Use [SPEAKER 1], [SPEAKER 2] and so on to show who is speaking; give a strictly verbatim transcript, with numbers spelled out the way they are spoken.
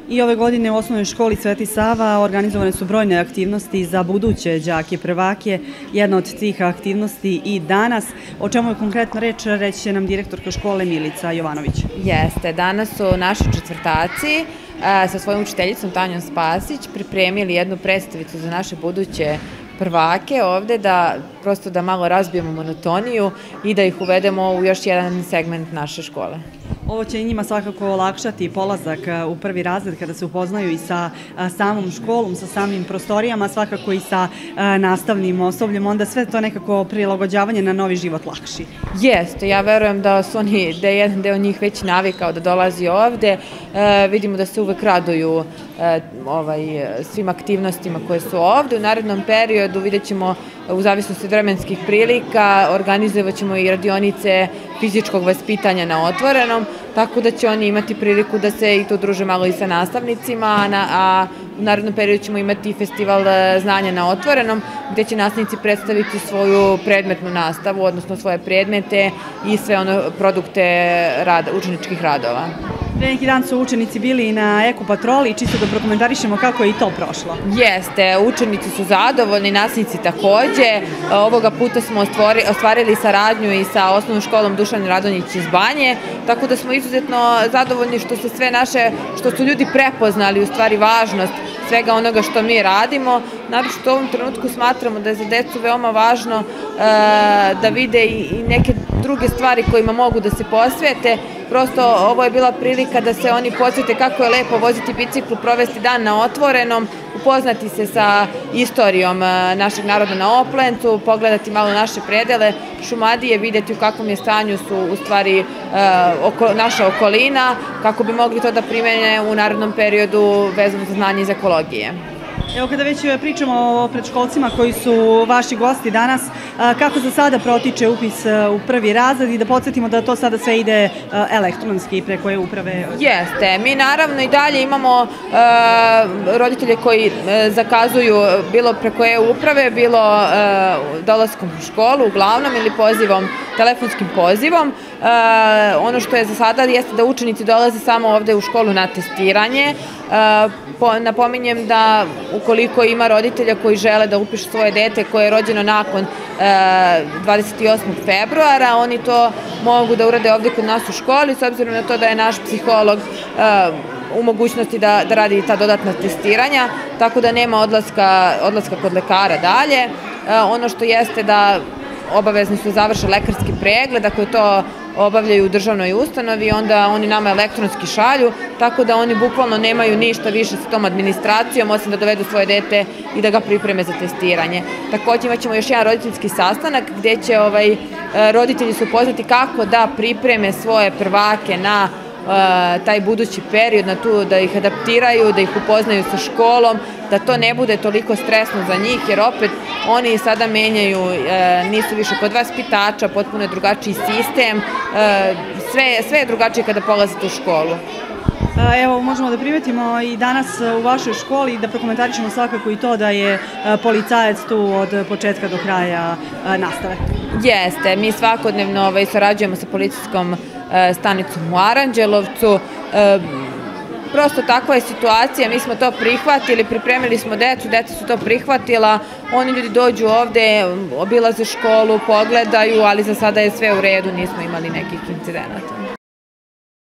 [SPEAKER 1] I ove godine u osnovnoj školi Sveti Sava organizovane su brojne aktivnosti za buduće đake prvake. Jedna od tih aktivnosti i danas. O čemu je konkretno reč, reći će nam direktorka škole Milica Jovanović.
[SPEAKER 2] Jeste, danas su naši četvrtaci sa svojom učiteljicom Tanjom Spasić pripremili jednu predstavicu za naše buduće prvake ovde, da prosto da malo razbijemo monotoniju i da ih uvedemo u još jedan segment naše škole.
[SPEAKER 1] Ovo će i njima svakako olakšati polazak u prvi razred kada se upoznaju i sa samom školom, sa samim prostorijama, svakako i sa nastavnim osobljem, onda sve to nekako prilagođavanje na novi život lakši.
[SPEAKER 2] Jeste, ja verujem da su oni, da je jedan deo njih već navikao da dolazi ovde, vidimo da se uvek raduju svim aktivnostima koje su ovde. U narednom periodu vidjet ćemo, u zavisnosti od vremenskih prilika, organizovat ćemo i radionice fizičkog vaspitanja na otvorenom, tako da će oni imati priliku da se i tu druže malo i sa nastavnicima, a u narednom periodu ćemo imati festival znanja na otvorenom, gde će nastavnici predstaviti svoju predmetnu nastavu, odnosno svoje predmete i sve ono produkte učeničkih radova.
[SPEAKER 1] Pre neki dan su učenici bili na eko patroli, čisto da prokomentarišemo kako je i to prošlo.
[SPEAKER 2] Jeste, učenici su zadovoljni, nastavnici takođe. Ovoga puta smo ostvarili saradnju i sa osnovnom školom Dušan Radonjić iz Banje, tako da smo izuzetno zadovoljni što se sve naše, što su ljudi prepoznali u stvari važnost svega onoga što mi radimo. Naročito u ovom trenutku smatramo da je za decu veoma važno da vide i neke druge stvari kojima mogu da se posvete. Prosto ovo je bila prilika da se oni podsjete kako je lepo voziti biciklu, provesti dan na otvorenom, upoznati se sa istorijom našeg naroda na Oplencu, pogledati malo naše predele, Šumadije, vidjeti u kakvom je stanju su u stvari naša okolina, kako bi mogli to da primene u narednom periodu vezano za znanje iz ekologije.
[SPEAKER 1] Evo, kada već pričamo o predškolcima koji su vaši gosti danas, kako za sada protiče upis u prvi razred i da podsjetimo da to sada sve ide elektronski preko e-uprave?
[SPEAKER 2] Jeste, mi naravno i dalje imamo roditelje koji zakazuju bilo preko e-uprave, bilo dolaskom u školu, uglavnom, ili pozivom, telefonskim pozivom. Ono što je za sada jeste da učenici dolaze samo ovde u školu na testiranje. Napominjem da ukoliko ima roditelja koji žele da upišu svoje dete koje je rođeno nakon dvadeset osmog februara, oni to mogu da urade ovde kod nas u školi, s obzirom na to da je naš psiholog u mogućnosti da radi ta dodatna testiranja, tako da nema odlaska kod lekara dalje. Ono što jeste da obavezni su završe lekarski pregled, ako to obavljaju u državnoj ustanovi, onda oni nama elektronski šalju, tako da oni bukvalno nemaju ništa više sa tom administracijom, osim da dovedu svoje dete i da ga pripreme za testiranje. Takođe imat ćemo još jedan roditeljski sastanak gde će roditelji se upoznati kako da pripreme svoje prvake na taj budući period, na to da ih adaptiraju, da ih upoznaju sa školom, da to ne bude toliko stresno za njih, jer opet oni sada menjaju, nisu više kod vaspitača, potpuno je drugačiji sistem, sve je drugačije kada polazite u školu.
[SPEAKER 1] Evo, možemo da primetimo i danas u vašoj školi i da prokomentarišemo svakako i to da je policajac tu od početka do kraja nastave.
[SPEAKER 2] Jeste, mi svakodnevno sarađujemo sa policijskom stanicom u Aranđelovcu. Prosto takva je situacija, mi smo to prihvatili, pripremili smo decu, deca su to prihvatila, oni ljudi dođu ovde, obilaze školu, pogledaju, ali za sada je sve u redu, nismo imali nekih incidenata.